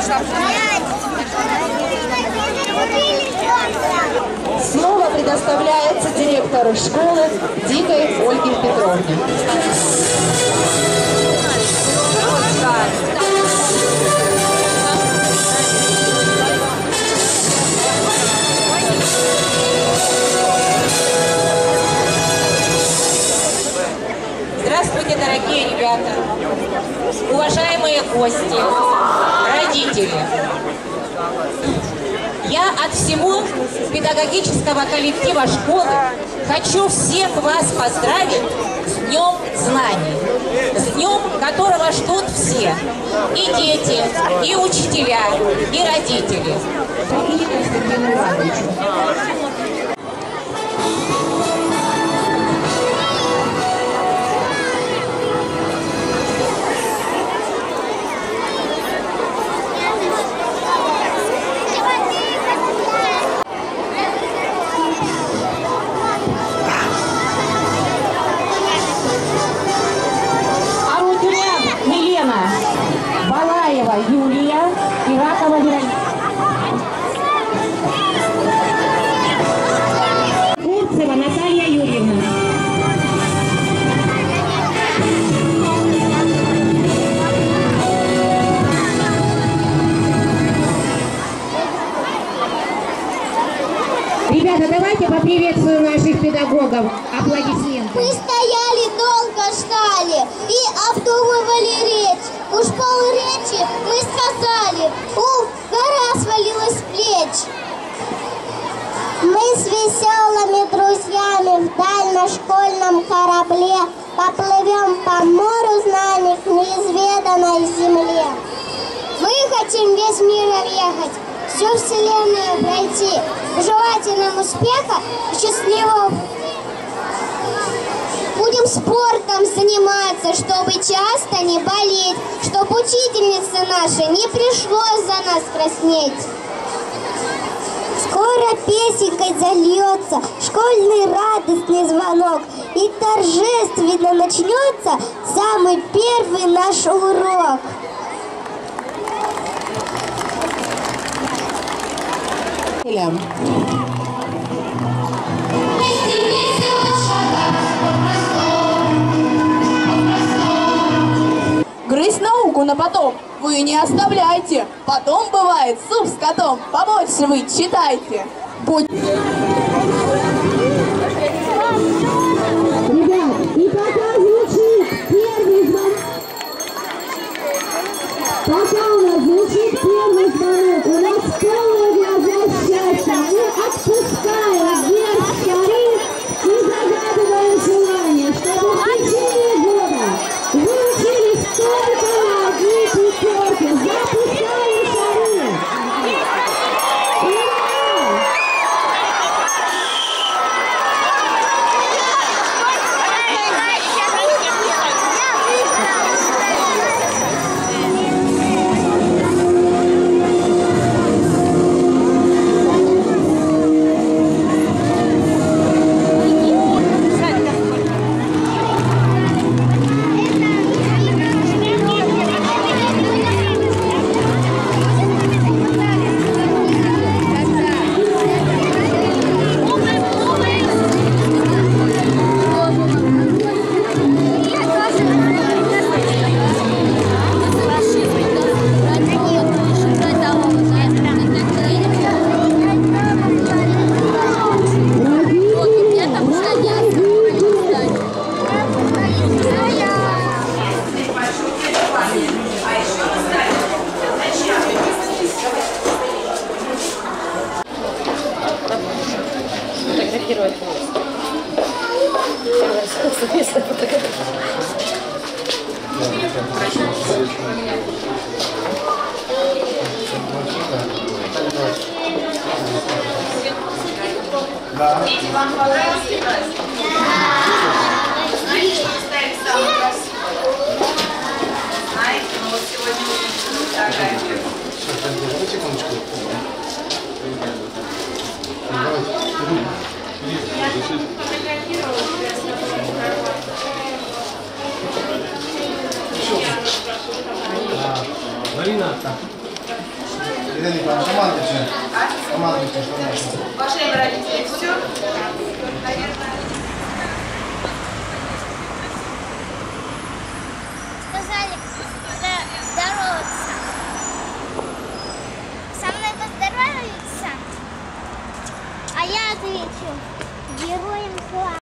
Слово предоставляется директору школы Дикой Ольге Петровне. Здравствуйте, дорогие ребята, уважаемые гости, родители. Я от всего педагогического коллектива школы хочу всех вас поздравить с Днем Знаний, с днем, которого ждут все, и дети, и учителя, и родители. Балаева Юлия и Ракова Вероника. Курцева Наталья Юрьевна. Ребята, давайте поприветствуем наших педагогов. Аплодисменты. Мы стояли, долго ждали и обдумывали речь. Уж полречи мы сказали, гора свалилась с плеч. Мы с веселыми друзьями вдаль на школьном корабле поплывем по морю знаний к неизведанной земле. Мы хотим весь мир объехать, всю вселенную пройти. Желайте нам успеха и счастливого. Будем спортом заниматься, чтобы часто не болеть, чтобы учительнице нашей не пришлось за нас краснеть. Скоро песенкой зальется школьный радостный звонок, и торжественно начнется самый первый наш урок. Грызть науку на потом вы не оставляйте. Потом бывает суп с котом. Побольше вы читайте. Будь... Ребят, и пока звучит первый звонок, у нас полные глаза счастья. Мы отпускаем вверх шары и загадываем желание, чтобы в течение года вы учились только на одни пятерки. Запускаем шары. Дети, вам понравилось играть? Да! Знаете, что ставить самую красивую? Знаете, ну вот сегодня очень такая первая. Секундочку. Я фотографировала тебя с Марина, Ирина Николаевна, командуйте, что нужно. Уважаемые родители, все? Наверное. Сказали здороваться. Со мной поздороваются, а я отвечу: героям слава.